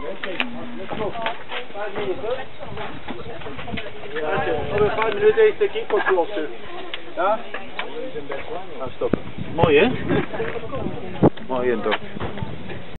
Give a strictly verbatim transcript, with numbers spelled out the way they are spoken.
Over five minuten is de keeper closer. Ja? Nou, stop. Mooi, hè? Mooi, en toch.